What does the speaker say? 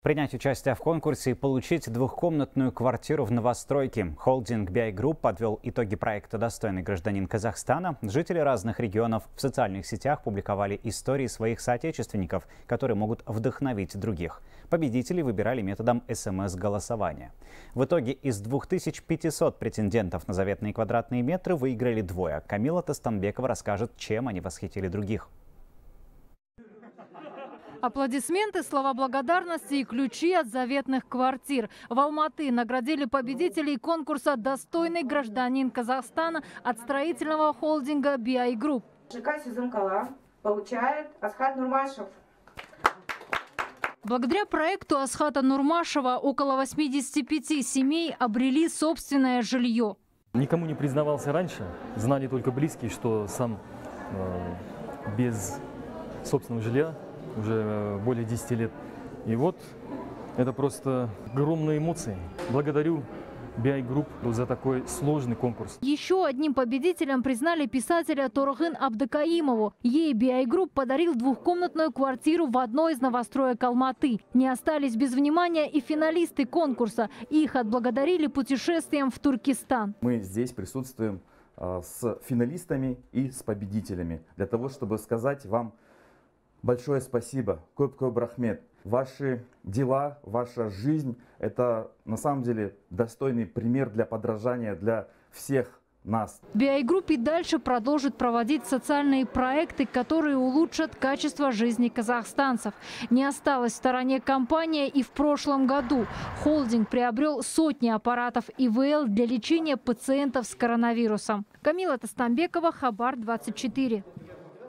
Принять участие в конкурсе и получить двухкомнатную квартиру в новостройке. Холдинг BI Group подвел итоги проекта «Достойный гражданин Казахстана». Жители разных регионов в социальных сетях публиковали истории своих соотечественников, которые могут вдохновить других. Победителей выбирали методом СМС-голосования. В итоге из 2500 претендентов на заветные квадратные метры выиграли двое. Камила Тастанбекова расскажет, чем они восхитили других. Аплодисменты, слова благодарности и ключи от заветных квартир. В Алматы наградили победителей конкурса «Достойный гражданин Казахстана» от строительного холдинга BI Group. ЖК Сезон-Кала получает Асхат Нурмашев. Благодаря проекту Асхата Нурмашева около 85 семей обрели собственное жилье. Никому не признавался раньше, знали только близкие, что сам без собственного жилья уже более 10 лет. И вот это просто огромные эмоции. Благодарю BI Group за такой сложный конкурс. Еще одним победителем признали писателя Торгын Абдыкаимову. Ей BI Group подарил двухкомнатную квартиру в одной из новостроек Алматы. Не остались без внимания и финалисты конкурса. Их отблагодарили путешествием в Туркестан. Мы здесь присутствуем с финалистами и с победителями для того, чтобы сказать вам большое спасибо, көп-көп рахмет. Ваши дела, ваша жизнь – это на самом деле достойный пример для подражания для всех нас. BI Group и дальше продолжит проводить социальные проекты, которые улучшат качество жизни казахстанцев. Не осталась в стороне компания и в прошлом году. Холдинг приобрел сотни аппаратов ИВЛ для лечения пациентов с коронавирусом. Камила Тастанбекова, Хабар 24.